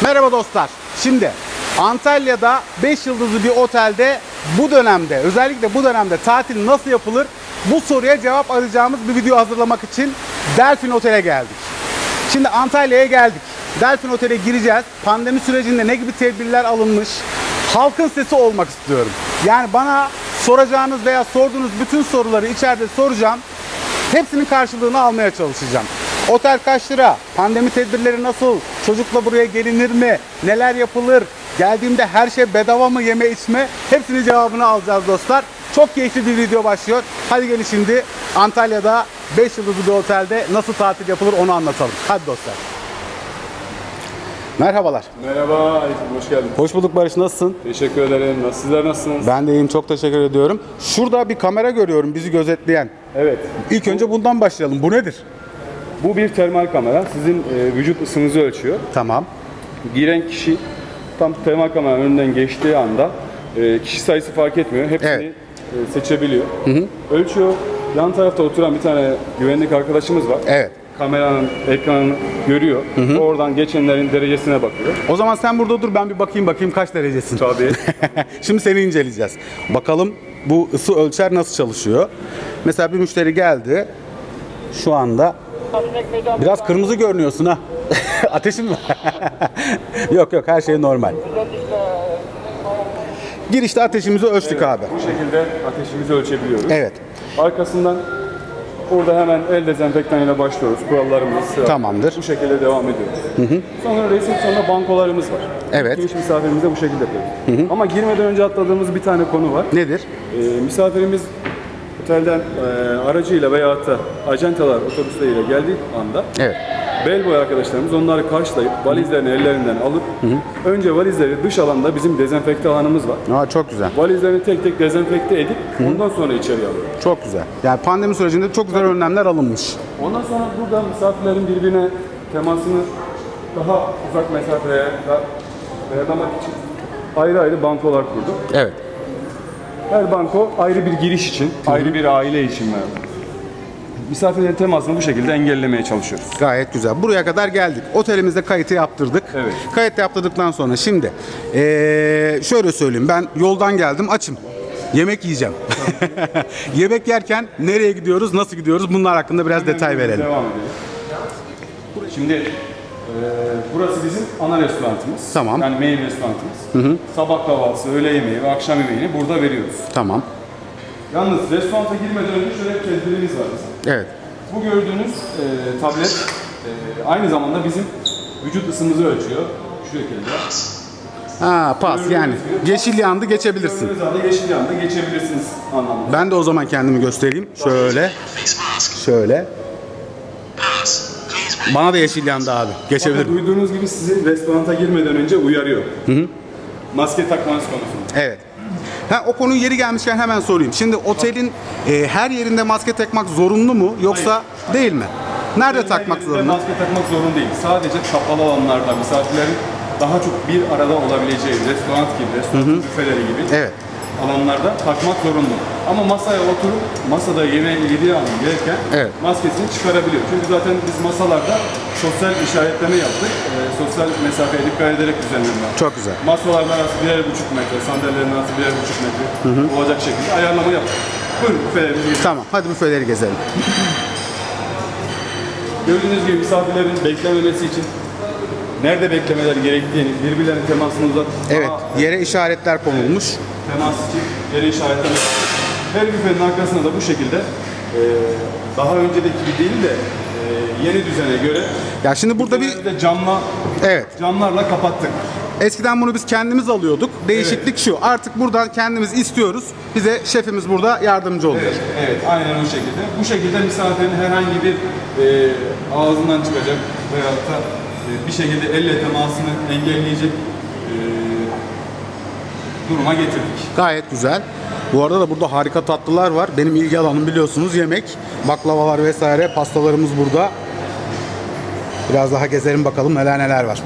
Merhaba dostlar. Şimdi Antalya'da 5 yıldızlı bir otelde bu dönemde, özellikle bu dönemde tatil nasıl yapılır? Bu soruya cevap arayacağımız bir video hazırlamak için Delfin Otel'e geldik. Şimdi Antalya'ya geldik. Delfin Otel'e gireceğiz. Pandemi sürecinde ne gibi tedbirler alınmış? Halkın sesi olmak istiyorum. Yani bana soracağınız veya sorduğunuz bütün soruları içeride soracağım. Hepsinin karşılığını almaya çalışacağım. Otel kaç lira? Pandemi tedbirleri nasıl? Çocukla buraya gelinir mi? Neler yapılır? Geldiğimde her şey bedava mı, yeme içme? Hepsinin cevabını alacağız dostlar. Çok keyifli bir video başlıyor. Hadi gelin şimdi Antalya'da 5 yıldızlı bir otelde nasıl tatil yapılır onu anlatalım. Hadi dostlar. Merhabalar. Merhaba, hoş geldin. Hoş bulduk Barış, nasılsın? Teşekkür ederim. Sizler nasılsınız? Ben de iyiyim, çok teşekkür ediyorum. Şurada bir kamera görüyorum bizi gözetleyen. Evet. İlk önce bundan başlayalım. Bu nedir? Bu bir termal kamera. Sizin vücut ısınızı ölçüyor. Tamam. Giren kişi tam termal kameranın önünden geçtiği anda kişi sayısı fark etmiyor. Hepsini Evet. seçebiliyor. Ölçüyor. Yan tarafta oturan bir tane güvenlik arkadaşımız var. Evet. Kameranın ekranını görüyor. Oradan geçenlerin derecesine bakıyor. O zaman sen burada dur, ben bir bakayım kaç derecesin. Tabii. Şimdi seni inceleyeceğiz. Bakalım bu ısı ölçer nasıl çalışıyor. Mesela bir müşteri geldi. Şu anda biraz kırmızı görünüyorsun ha. Ateşin mi? Yok her şey normal. Girişte ateşimizi ölçtük abi. Bu şekilde ateşimizi ölçebiliyoruz. Evet. Arkasından burada hemen el dezenfektanıyla başlıyoruz. Kurallarımız sıra. Tamamdır. Bu şekilde devam ediyoruz. Sonra resepsiyonda bankolarımız var. Evet. Giriş misafirimize bu şekilde yapıyoruz. Ama girmeden önce atladığımız bir tane konu var. Nedir? Misafirimiz otelden aracıyla veyahut da ajantalar otobüsleriyle geldiği anda Evet. bellboy arkadaşlarımız onları karşılayıp valizlerini ellerinden alıp önce valizleri dış alanda bizim dezenfekte alanımız var. Aa, çok güzel. Valizlerini tek tek dezenfekte edip ondan sonra içeri alıyor. Çok güzel. Yani pandemi sürecinde çok güzel önlemler alınmış. Ondan sonra burada misafirlerin birbirine temasını daha uzak mesafelere dayamak için ayrı ayrı bankolar kurduk. Evet. Her banko ayrı bir giriş için, ayrı bir aile için verdi. Misafirlerin temasını bu şekilde engellemeye çalışıyoruz. Gayet güzel. Buraya kadar geldik. Otelimizde kayıtı yaptırdık. Evet. Kayıt yaptırdıktan sonra şimdi şöyle söyleyeyim. Ben yoldan geldim, açım. Yemek yiyeceğim. Yemek yerken nereye gidiyoruz, nasıl gidiyoruz? Bunlar hakkında biraz detay verelim. Devam edelim. Şimdi burası bizim ana restoranımız. Tamam. Yani main restoranımız. Sabah kahvaltısı, öğle yemeği ve akşam yemeğini burada veriyoruz. Tamam. Yalnız restoranta girmeden önce şöyle bir tedbirimiz var bizim. Evet. Bu gördüğünüz tablet aynı zamanda bizim vücut ısımızı ölçüyor. Şu şekilde. Ha, pas yani. Yeşil yandı, geçebilirsin. Gördüğünüz anda yeşil yanda geçebilirsiniz anlamında. Ben de o zaman kendimi göstereyim. Şöyle. Şöyle. Bana da yeşil yandı abi. Geçebilirim. Duyduğunuz gibi sizi restoranta girmeden önce uyarıyor. Maske takmanız konusunda. Evet. O konuyu yeri gelmişken hemen sorayım. Şimdi otelin her yerinde maske takmak zorunlu mu yoksa değil mi? Nerede takmak zorunlu? Maske takmak zorunda değil. Sadece kapalı alanlarda misafirlerin daha çok bir arada olabileceği restoran gibi, restoran büfeleri gibi Evet. alanlarda takmak zorunlu. Ama masaya oturup masada yemeği yediği an gelirken Evet. maskesini çıkarabiliyor. Çünkü zaten biz masalarda sosyal işaretleme yaptık. Sosyal mesafeye dikkat ederek düzenlenme. Çok güzel. Masaların arası 1,5 metre, sandalyelerin arası 1,5 metre olacak şekilde ayarlama yaptık. Buyurun büfelerimizi gezelim. Tamam. Hadi büfeleri gezelim. Gördüğünüz gibi misafirlerin beklememesi için nerede beklemeleri gerektiğini, birbirlerinin temasını uzat. Evet. Yere işaretler konulmuş. Temas için yere işaretlemek. Her büfenin arkasında da bu şekilde daha önceki gibi değil de yeni düzene göre Ya şimdi burada bir de camlarla kapattık. eskiden bunu biz kendimiz alıyorduk. Değişiklik şu. Artık buradan kendimiz istiyoruz. Bize şefimiz burada yardımcı oluyor. Evet, aynen o şekilde. Bu şekilde misafirin herhangi bir ağzından çıkacak veyahut da bir şekilde elle temasını engelleyecek duruma getirdik. Gayet güzel. Bu arada da burada harika tatlılar var. Benim ilgi alanım biliyorsunuz yemek. Baklavalar vesaire, pastalarımız burada. Biraz daha gezelim bakalım neler var.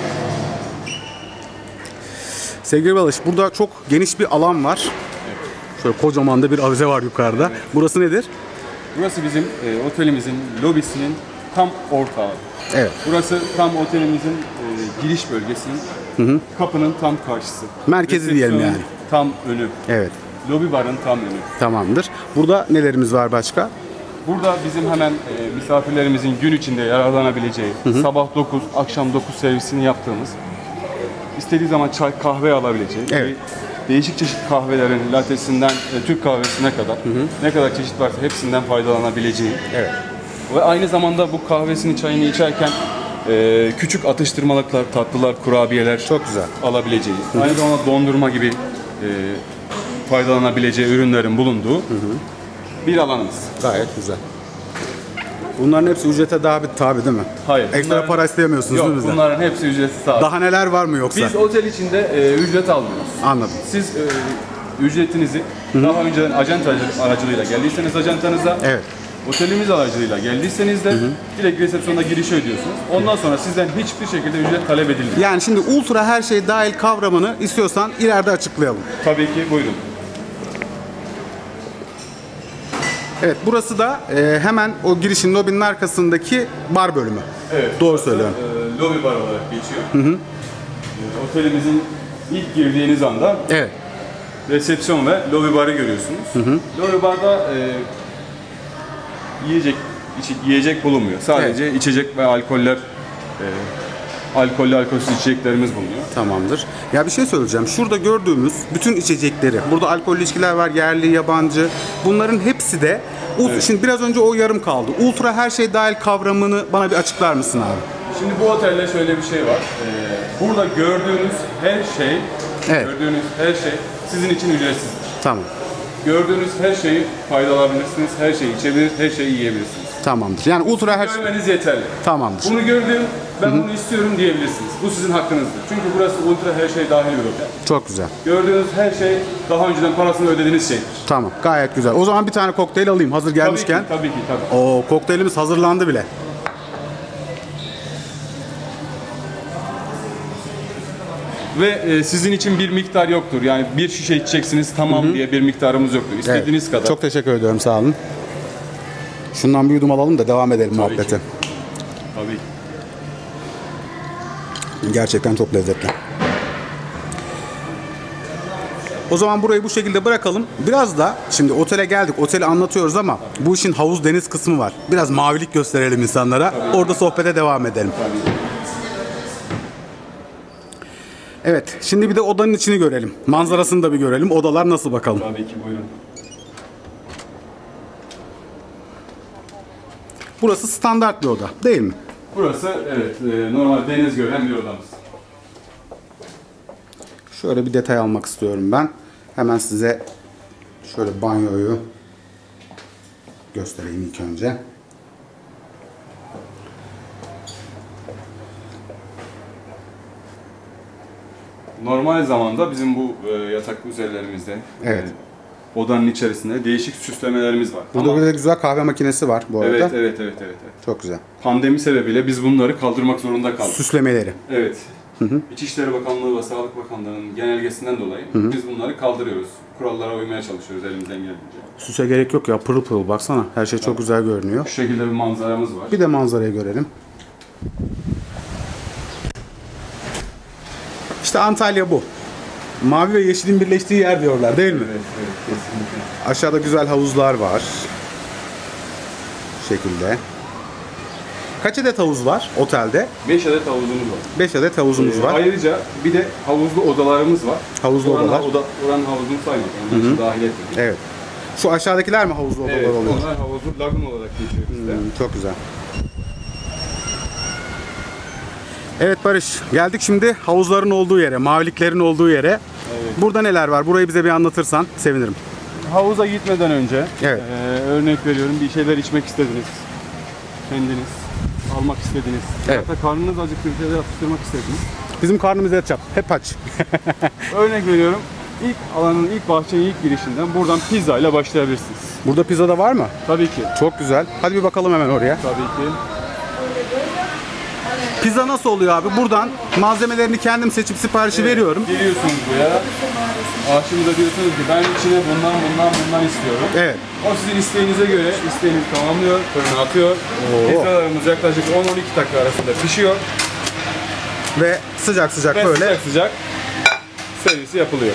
Sevgili Balış, burada çok geniş bir alan var. Şöyle kocaman da bir avize var yukarıda. Evet. Burası nedir? Burası bizim otelimizin lobisinin tam ortağı. Evet. Burası tam otelimizin giriş bölgesinin kapının tam karşısı. Merkezi diyelim Resepsiyonun yani. tam önü. Evet. Lobi barın tam önü. Tamamdır. Burada nelerimiz var başka? Burada bizim hemen misafirlerimizin gün içinde yararlanabileceği sabah 9, akşam 9 servisini yaptığımız, istediği zaman çay, kahve alabileceği, Evet. değişik çeşit kahvelerin latesinden Türk kahvesine kadar ne kadar çeşit varsa hepsinden faydalanabileceği. Evet. Ve aynı zamanda bu kahvesini, çayını içerken küçük atıştırmalıklar, tatlılar, kurabiyeler Çok güzel. alabileceği, aynı zamanda dondurma gibi faydalanabileceği ürünlerin bulunduğu bir alanımız. Gayet güzel. Bunların hepsi ücrete tabi değil mi? Hayır. Ekstra para isteyemiyorsunuz Yok, değil mi bizden? bunların hepsi ücretsiz abi. Daha neler var mı yoksa? Biz otel içinde ücret almıyoruz. Anladım. Siz ücretinizi daha önceden acenta aracılığıyla geldiyseniz ajantanıza, Evet. otelimiz aracılığıyla geldiyseniz de direkt resepsiyonda girişi ödüyorsunuz. Ondan sonra sizden hiçbir şekilde ücret talep edilmiyor. Yani şimdi ultra her şey dahil kavramını istiyorsan ileride açıklayalım. Tabii ki, buyurun. Evet, burası da hemen o girişin lobinin arkasındaki bar bölümü. Evet. Doğru söylüyorum. Lobby bar olarak geçiyor. Otelimizin ilk girdiğiniz anda Evet. resepsiyon ve lobby barı görüyorsunuz. Lobby barda yiyecek bulunmuyor. Sadece içecek ve alkollü alkolsüz içeceklerimiz bulunuyor. Tamamdır. Ya bir şey söyleyeceğim. Şurada gördüğümüz bütün içecekleri, burada alkollü içkiler var, yerli, yabancı. Bunların hepsi de, şimdi biraz önce o yarım kaldı. Ultra her şey dahil kavramını bana bir açıklar mısın abi? Şimdi bu otelde şöyle bir şey var. Burada gördüğünüz her şey sizin için ücretsizdir. Tamam. Gördüğünüz her şeyi faydalanabilirsiniz, her şeyi içebilir, her şeyi yiyebilirsiniz. Tamamdır. Yani ultra her şey... Görmeniz yeterli. Tamamdır. Bunu gördüm, ben bunu istiyorum diyebilirsiniz. Bu sizin hakkınızdır. Çünkü burası ultra her şey dahil bir otel. Çok güzel. Gördüğünüz her şey daha önceden parasını ödediğiniz şeydir. Tamam. Gayet güzel. O zaman bir tane kokteyl alayım hazır gelmişken. Tabii ki. Oo, kokteylimiz hazırlandı bile. Ve sizin için bir miktar yoktur. Yani bir şişe içeceksiniz tamam diye bir miktarımız yoktur. İstediğiniz kadar. Çok teşekkür ediyorum. Sağ olun. Şundan bir yudum alalım da devam edelim muhabbete. ki. Tabii. Gerçekten çok lezzetli. O zaman burayı bu şekilde bırakalım. Biraz da şimdi otele geldik. Oteli anlatıyoruz ama bu işin havuz deniz kısmı var. Biraz mavilik gösterelim insanlara. Orada sohbete devam edelim. Tabii. Evet. Şimdi bir de odanın içini görelim. Manzarasını da bir görelim. Odalar nasıl bakalım. Tabii ki, buyurun. Burası standart bir oda değil mi? Burası evet normal deniz gören bir odamız. Şöyle bir detay almak istiyorum ben. Hemen size şöyle banyoyu göstereyim ilk önce. Normal zamanda bizim bu yatak üzerlerimizde Evet. odanın içerisinde değişik süslemelerimiz var. Burada Ama- bir de güzel kahve makinesi var bu arada. Evet. Çok güzel. Pandemi sebebiyle biz bunları kaldırmak zorunda kaldık. Süslemeleri. Evet. İçişleri Bakanlığı ve Sağlık Bakanlığı'nın genelgesinden dolayı biz bunları kaldırıyoruz. Kurallara uymaya çalışıyoruz elimizden geldiğince. Süse gerek yok ya, pırıl pırıl baksana. Her şey çok güzel görünüyor. Şu şekilde bir manzaramız var. Bir de manzarayı görelim. İşte Antalya bu. Mavi ve yeşilin birleştiği yer diyorlar değil mi? Evet, kesinlikle. Aşağıda güzel havuzlar var. Bu şekilde. Kaç adet havuz var otelde? 5 adet havuzumuz var. 5 adet havuzumuz var. Ayrıca bir de havuzlu odalarımız var. Havuzlu odalar. Oranın havuzunu saymadık. Onun için dahil etmedik. Evet. Şu aşağıdakiler mi havuzlu odalar Evet, oluyor? onlar havuzlu lagun olarak geçiyor bizde. Çok güzel. Evet Barış, geldik şimdi havuzların olduğu yere, maviliklerin olduğu yere. Evet. Burada neler var? Burayı bize bir anlatırsan sevinirim. Havuza gitmeden önce Evet. örnek veriyorum bir şeyler içmek istediniz. Kendiniz almak istediniz. Evet. Hatta karnınız acıktı bir şeyler atıştırmak istediniz. Bizim karnımız et çap, hep aç. Örnek veriyorum. İlk alanın ilk bahçenin ilk girişinden buradan pizza ile başlayabilirsiniz. Burada pizza da var mı? Tabii ki. Çok güzel. Hadi bir bakalım hemen oraya. Tabii ki. Pizza nasıl oluyor abi? Buradan malzemelerini kendim seçip siparişi veriyorum. Geliyorsunuz buraya. Aşçımıza diyorsunuz ki ben içine bundan istiyorum. Evet. O sizin isteğinize göre isteğinizi tamamlıyor, fırına atıyor. Pizzalarımız yaklaşık 10-12 dakika arasında pişiyor. Ve sıcak sıcak Ve böyle. sıcak servisi yapılıyor.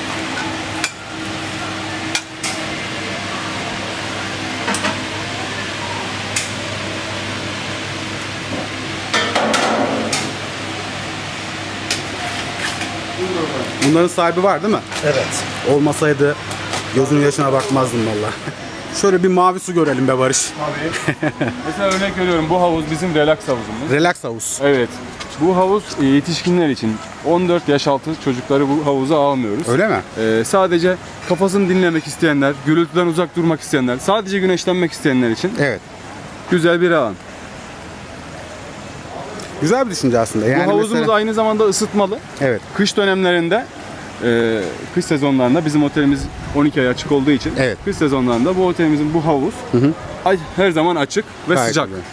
Bunların sahibi var değil mi? Evet. Olmasaydı gözünün yaşına bakmazdım valla. Şöyle bir mavi su görelim be Barış. Mesela örnek veriyorum, bu havuz bizim relax havuzumuz. Relax havuz. Evet. Bu havuz yetişkinler için. 14 yaş altı çocukları bu havuza almıyoruz. Öyle mi? Sadece kafasını dinlemek isteyenler, gürültüden uzak durmak isteyenler, sadece güneşlenmek isteyenler için Evet. güzel bir alan. Güzel bir düşünce aslında. Yani bu havuzumuz mesela... aynı zamanda ısıtmalı. Evet. Kış dönemlerinde, kış sezonlarında bizim otelimiz 12 ay açık olduğu için Evet. kış sezonlarında bu otelimizin bu havuz her zaman açık ve Gayet sıcak. güzel.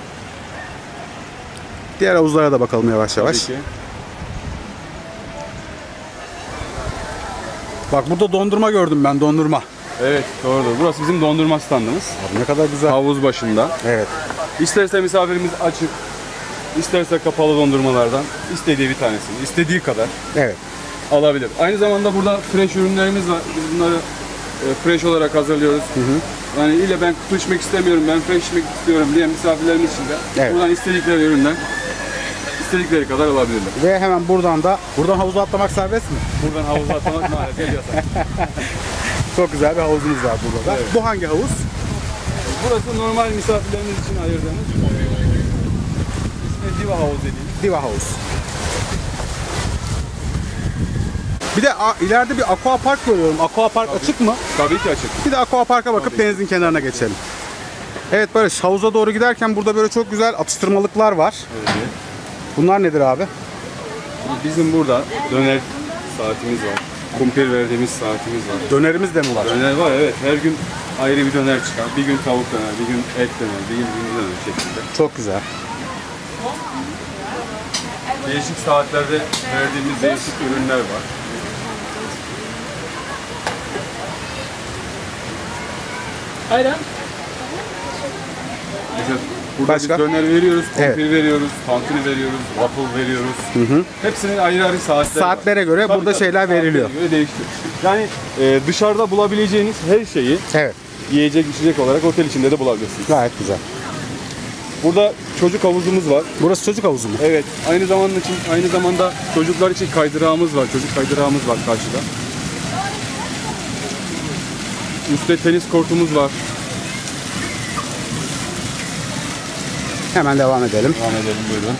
Diğer havuzlara da bakalım yavaş yavaş. Tabii ki. Bak burada dondurma gördüm ben, dondurma. Evet, doğrudur. Burası bizim dondurma standımız. Abi ne kadar güzel. Havuz başında. Evet. İsterse misafirimiz açık, isterse kapalı dondurmalardan istediği bir tanesini, istediği kadar Evet. alabilir. Aynı zamanda burada fresh ürünlerimiz var. Biz bunları fresh olarak hazırlıyoruz. Yani ile ben kutu içmek istemiyorum, ben fresh içmek istiyorum diye misafirlerimiz için de Evet. buradan istedikleri üründen istedikleri kadar alabilirler. Ve hemen buradan havuza atlamak serbest mi? Buradan havuza atlamak maalesef yasak. Çok güzel bir havuzumuz var burada da. Evet. Bu hangi havuz? Burası normal misafirlerimiz için ayırdığımız ismi Diva Havuz dediğimiz. Diva Havuz. Bir de ileride bir aqua park görüyorum. Aqua park açık mı? Tabii ki açık. Bir de aqua parka bakıp Tabii. denizin kenarına geçelim. Evet Barış, havuza doğru giderken burada böyle çok güzel atıştırmalıklar var. Evet. Bunlar nedir abi? Bizim burada döner saatimiz var. Kumpir verdiğimiz saatimiz var. Dönerimiz de mi var? Döner var, evet. Her gün ayrı bir döner çıkar. Bir gün tavuk döner, bir gün et döner, bir gün döner şeklinde. Çok güzel. Değişik saatlerde verdiğimiz değişik ürünler var. Ayran. Mesela burada Başka? biz döner veriyoruz, kumpir Evet. veriyoruz, tantuni veriyoruz, waffle veriyoruz. Hepsinin ayrı ayrı saatleri Saatlere var. göre burada şeyler saatlere veriliyor. göre değişiyor. Yani dışarıda bulabileceğiniz her şeyi Evet. yiyecek içecek olarak otel içinde de bulabilirsiniz. Gayet güzel. Burada çocuk havuzumuz var. Burası çocuk havuzu mu? Evet, aynı zamanda çocuklar için kaydırağımız var. Çocuk kaydırağımız var karşıda. Üstte tenis kortumuz var. Hemen devam edelim. Devam edelim, buyurun.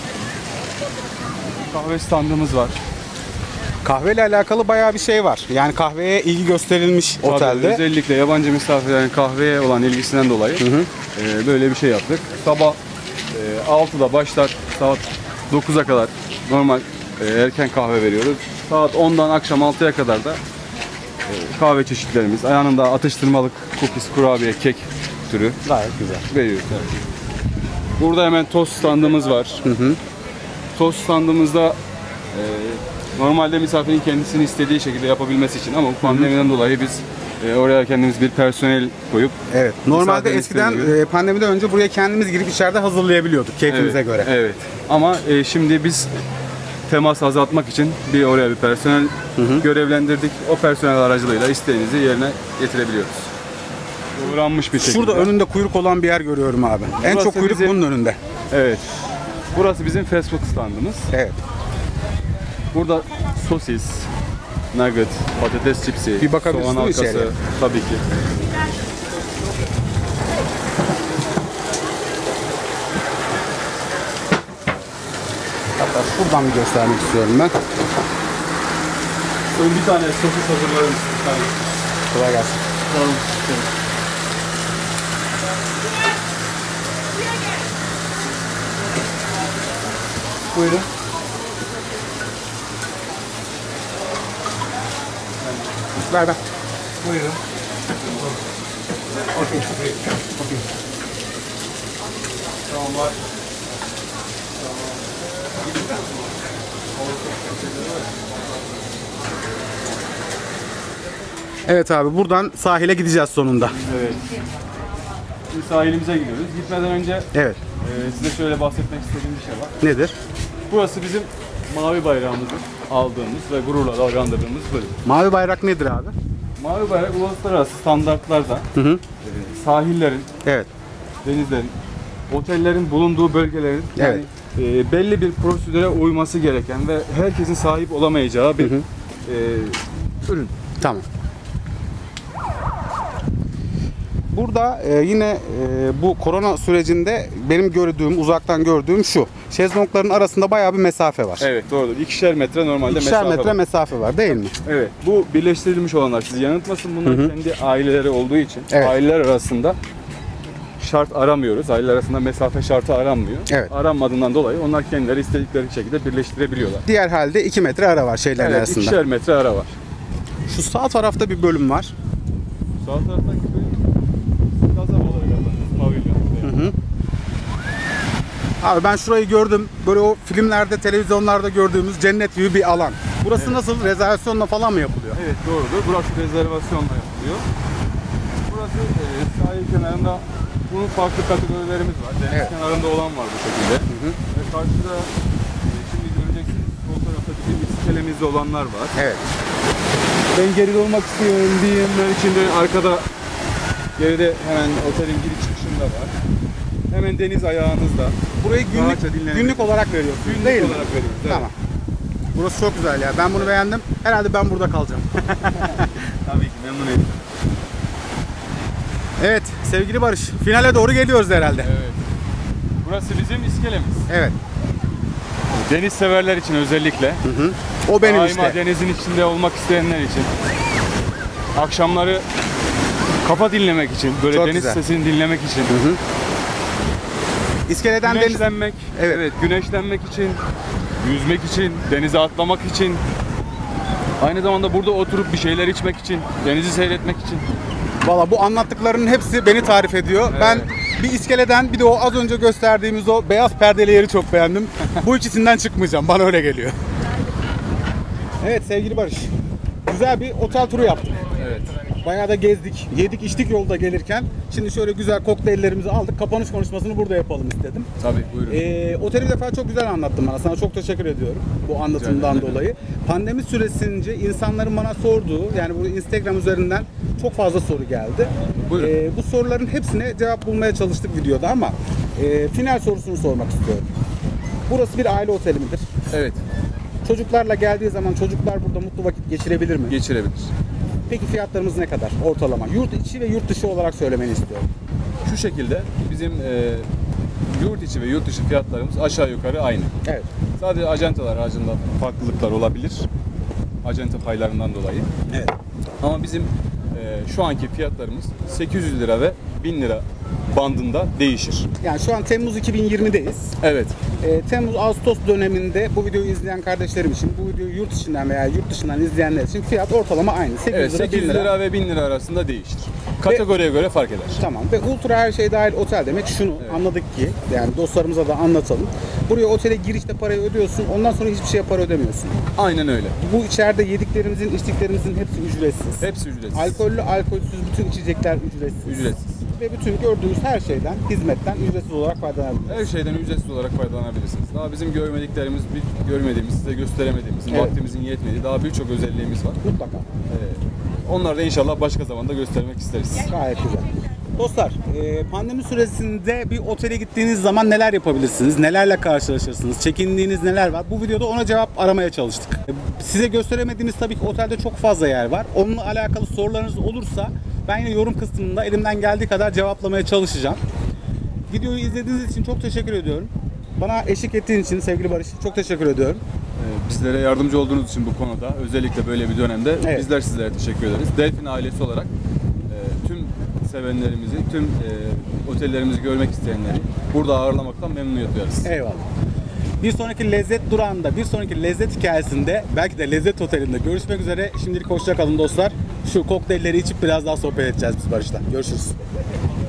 Kahve standımız var. Kahveyle alakalı bayağı bir şey var. Yani kahveye ilgi gösterilmiş Tabii, otelde. özellikle yabancı misafirlerin kahveye olan ilgisinden dolayı böyle bir şey yaptık. Sabah 6'da başlar, saat 9'a kadar normal erken kahve veriyoruz. Saat 10'dan akşam 6'ya kadar da kahve çeşitlerimiz, yanında atıştırmalık, cookies, kurabiye, kek türü Gayet güzel. veriyoruz. Burada hemen tost standımız var. Tost standımızda normalde misafirin kendisini istediği şekilde yapabilmesi için, ama bu pandemiden dolayı biz oraya kendimiz bir personel koyup Evet. Normalde misafirin eskiden istediği gibi- pandemiden önce buraya kendimiz girip içeride hazırlayabiliyorduk keyfimize Evet, göre. Evet. Ama şimdi biz temas azaltmak için oraya bir personel görevlendirdik. O personel aracılığıyla isteğinizi yerine getirebiliyoruz. Doğranmış bir şekilde. Şurada önünde kuyruk olan bir yer görüyorum abi. En Burası çok kuyruk bizim- bunun önünde. Evet. Burası bizim fast food standımız. Evet. Burada sosis, nugget, patates çipsi, Bir bakabiliriz soğan değil mi halkası, içeriye? tabii ki. Hatta buradan bir göstermek istiyorum ben. Son bir tane sosis hazırlarız. Kolay gelsin. Tamam. Buyurun. Ver. Buyurun. Tamam var. Tamam. Evet abi, buradan sahile gideceğiz sonunda. Evet. Şimdi sahilimize gidiyoruz. Gitmeden önce Evet. size şöyle bahsetmek istediğim bir şey var. Nedir? Burası bizim mavi bayrağımızı aldığımız ve gururla dalgandırdığımız bölüm. Mavi bayrak nedir abi? Mavi bayrak uluslararası standartlarda sahillerin, Evet. denizlerin, otellerin bulunduğu bölgelerin yani belli bir prosedüre uyması gereken ve herkesin sahip olamayacağı bir ürün. Tamam. Burada yine bu korona sürecinde benim uzaktan gördüğüm şu. Şezlongların arasında bayağı bir mesafe var. Evet, doğrudur. 2'şer metre normalde 2'şer mesafe metre var. mesafe var değil mi? Evet, bu birleştirilmiş olanlar sizi yanıltmasın. Bunlar kendi aileleri olduğu için Evet. aileler arasında şart aramıyoruz. Aileler arasında mesafe şartı aranmıyor. Evet. Aranmadığından dolayı onlar kendileri istedikleri şekilde birleştirebiliyorlar. Diğer halde 2 metre ara var şeylerin Evet, arasında. 2'şer metre ara var. Şu sağ tarafta bir bölüm var. Sağ taraftaki bölüm gazap olarak adlandırılmış pavilyon. Abi ben şurayı gördüm. Böyle o filmlerde, televizyonlarda gördüğümüz cennet gibi bir alan. Burası nasıl? Rezervasyonla falan mı yapılıyor? Evet, doğrudur. Burası rezervasyonla yapılıyor. Burası sahil kenarında bunun farklı kategorilerimiz var. Deniz Evet. kenarında olan var bu şekilde. Ve karşıda şimdi göreceksiniz sol tarafta bizim iskelemizde olanlar var. Evet. Ben geride olmak istiyorum diyenler için de arkada geride hemen otelin giriş çıkışında var. Hemen deniz ayağınızda. Burayı Rahatça dinlenebilir. günlük olarak veriyorsunuz Günlük değil mi? olarak veriyoruz. Evet. Tamam. Burası çok güzel ya. Ben bunu beğendim. Herhalde ben burada kalacağım. Tabii ki memnun ettim. Evet sevgili Barış. Finale doğru geliyoruz herhalde. Evet. Burası bizim iskelemiz. Evet. Deniz severler için özellikle. O benim Daima işte. denizin içinde olmak isteyenler için. Akşamları kafa dinlemek için, böyle Çok deniz güzel. sesini dinlemek için. İskeleden deniz. Güneşlenmek, Evet. güneşlenmek için, yüzmek için, denize atlamak için. Aynı zamanda burada oturup bir şeyler içmek için, denizi seyretmek için. Valla bu anlattıklarının hepsi beni tarif ediyor. Evet. Ben bir iskeleden bir de o az önce gösterdiğimiz o beyaz perdeli yeri çok beğendim. Bu ikisinden çıkmayacağım. Bana öyle geliyor. Evet sevgili Barış. Güzel bir otel turu yaptık. Evet. Bayağı da gezdik, yedik, içtik yolda gelirken. Şimdi şöyle güzel kokteyllerimizi aldık. Kapanış konuşmasını burada yapalım istedim. Tabii, buyurun. Oteli bir defa çok güzel anlattın bana. Sana çok teşekkür ediyorum bu anlatımdan Rica ederim. dolayı. Pandemi süresince insanların bana sorduğu, yani bu Instagram üzerinden çok fazla soru geldi. Buyurun. Bu soruların hepsine cevap bulmaya çalıştık videoda ama final sorusunu sormak istiyorum. Burası bir aile oteli midir? Evet, Çocuklarla geldiği zaman çocuklar burada mutlu vakit geçirebilir mi? geçirebilir. Peki fiyatlarımız ne kadar ortalama? Yurt içi ve yurt dışı olarak söylemeni istiyorum. Şu şekilde bizim yurt içi ve yurt dışı fiyatlarımız aşağı yukarı aynı. Evet. Sadece ajantalar aracında farklılıklar olabilir. Acenta paylarından dolayı. Evet. Ama bizim şu anki fiyatlarımız 800 lira ve 1000 lira bandında değişir. Yani şu an Temmuz 2020'deyiz. Evet. Temmuz-Ağustos döneminde bu videoyu izleyen kardeşlerim için, bu videoyu yurt içinden veya yurt dışından izleyenler için fiyat ortalama aynı. 800 Evet, lira, 800 1000 lira. lira ve 1000 lira arasında değişir. Kategoriye göre fark eder. Tamam. Ve ultra her şey dahil otel demek şunu anladık ki, yani dostlarımıza da anlatalım. Buraya otele girişte parayı ödüyorsun, ondan sonra hiçbir şeye para ödemiyorsun. Aynen öyle. Bu içeride yediklerimizin, içtiklerimizin hepsi ücretsiz. Hepsi ücretsiz. Alkollü, alkolsüz bütün içecekler ücretsiz. Ücretsiz. Ve bütün gördüğünüz her şeyden, hizmetten ücretsiz olarak faydalanabilirsiniz. Her şeyden ücretsiz olarak faydalanabilirsiniz. Daha bizim görmediklerimiz, görmediğimiz, size gösteremediğimiz, Evet. vaktimizin yetmediği daha birçok özelliğimiz var. Mutlaka. Onları da inşallah başka zamanda göstermek isteriz. Gayet güzel. Dostlar, pandemi süresinde bir otele gittiğiniz zaman neler yapabilirsiniz? Nelerle karşılaşırsınız? Çekindiğiniz neler var? Bu videoda ona cevap aramaya çalıştık. Size gösteremediğimiz tabii ki otelde çok fazla yer var. Onunla alakalı sorularınız olursa ben yine yorum kısmında elimden geldiği kadar cevaplamaya çalışacağım. Videoyu izlediğiniz için çok teşekkür ediyorum. Bana eşlik ettiğin için sevgili Barış çok teşekkür ediyorum. Bizlere yardımcı olduğunuz için bu konuda, özellikle böyle bir dönemde Evet. bizler sizlere teşekkür ederiz. Delfin ailesi olarak tüm sevenlerimizi, tüm otellerimizi görmek isteyenleri burada ağırlamaktan memnuniyet duyarız. Eyvallah. Bir sonraki lezzet durağında, bir sonraki lezzet hikayesinde, belki de lezzet otelinde görüşmek üzere. Şimdilik hoşça kalın dostlar. Şu kokteylleri içip biraz daha sohbet edeceğiz biz Barış'la. Görüşürüz.